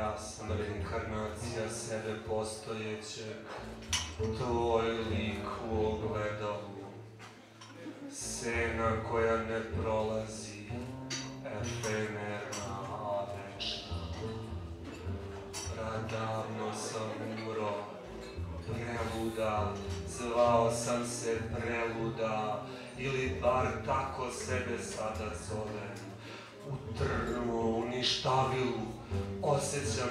Ja sam reinkarnacija sebe postojećeg, tvoj lik u ogledalu, scena koja ne prolazi, efemerna, a večna. Pradavno sam umro, preluda, zvao sam se preluda, ili bar tako sebe sada zovem. U trnu, u ništavilu, osjećam,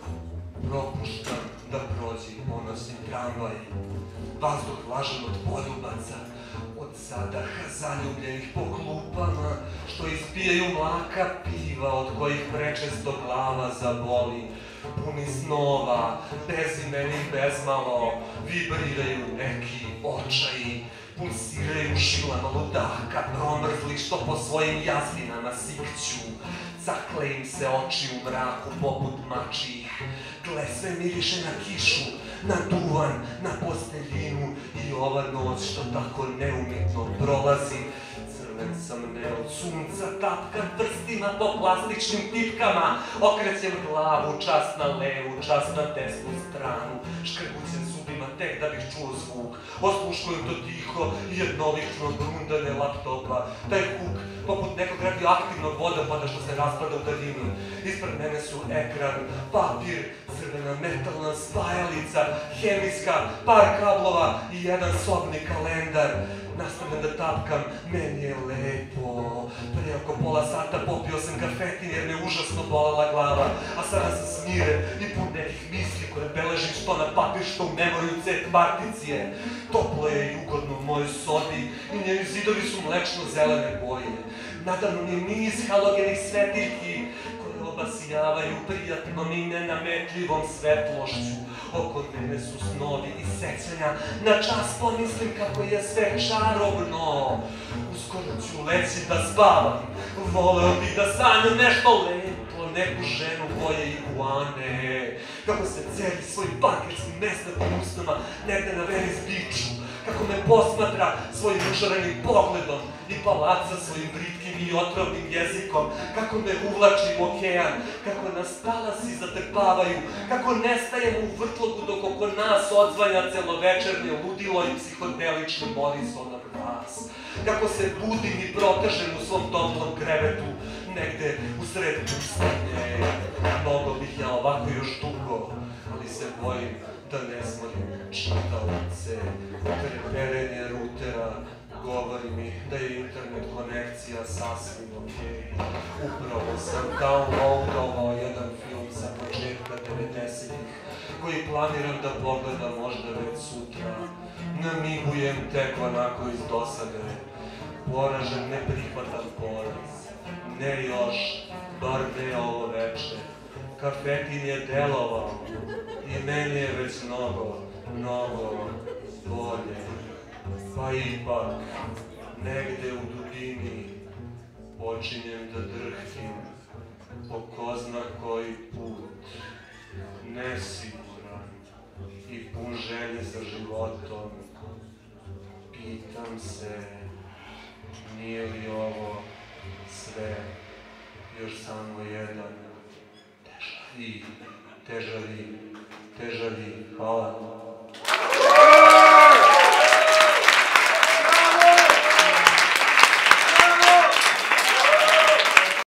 propuštam da prođi ponosni tramvaj. Vazduh vlažan od poljubaca, od zadaha zaljubljenih po klupama, što ispijaju mlaka piva, od kojih prečesto glava zaboli. Puni snova, bezimenih bezmalo, vibriraju neki očaji, pulsiraju žilama ludaka, promrzli što po svojim jazvinama sikću. Cakle im se oči u mraku poput mačijih, tle sve miriše na kišu, na duvan, na posteljinu i ova noć što tako neumitno prolazi. Crven sam ne od sunca, tapkam prstima po plastičnim tipkama, okrećem glavu, čas na levu, čas na desnu stranu, škrgućem zubima tek da bih čuo zvuk, osluškujem to tiho i jednolično brundanje laptopa, taj huk poput nekog radioaktivnog vodopada što se raspada u daljinu. Ispred mene su ekran, papir, crvena metalna spajalica, hemijska, par kablova i jedan sobni kalendar. Nastavljam da tapkam, meni je lepo. Pre oko pola sata popio sam kafetin jer me užasno bolela glava, a sada sam smiren i pun nekih misli koje beležim što na papir, što u memoriju C particije. Toplo je i ugodno u mojoj sobi i njeni zidovi su mlečno-zelene boje. Nadavno mi je niz halogenih svetiljki koje obasjavaju prijatnom i nenametljivom svetlošću. Oko mene su snovi i sećanja, na čas pomislim kako je sve čarobno. Uskoro ću leći da spavam, voleo bih da sanjam nešto lepo, neku ženu boje iguane, kako se celi svojim bankerskim mesnatim usnama negde na Venice Beachu, kako me posmatra svojim užarenim pogledom i palaca svojim britkim i otrovnim jezikom, kako me uvlači u okean, kako nas talasi zatrpavaju, kako nestajemo u vrtlogu dok oko nas odzvanja celovečernje ludilo i psihodelični Morrisonov glas, kako se budim i protežem u svom toplom krevetu, negde u sred pustinje. Mogao bih ja ovako još dugo, ali se bojim da ne smorim čitaoce. Treperenje rutera govori mi da je internet konekcija sasvim okej. Upravo sam downloadovao jedan film sa početka 90-ih, koji planiram da pogledam možda već sutra. Namigujem tek onako iz dosade. Poražen, ne prihvatam poraz. Ne još, bar ne ovo veče. Kafetin je delovao i meni je već mnogo bolje. Pa ipak, negde u dubini počinjem da drhtim po ko zna koji put, nesiguran i pun želje za životom. Pitam se, nije li ovo sve još samo jedan težavi, hvala.